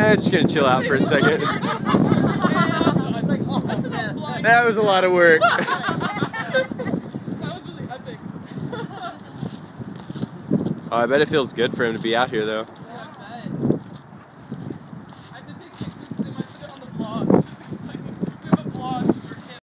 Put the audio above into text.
Just gonna chill out for a second. That was a lot of work. Oh, I bet it feels good for him to be out here though.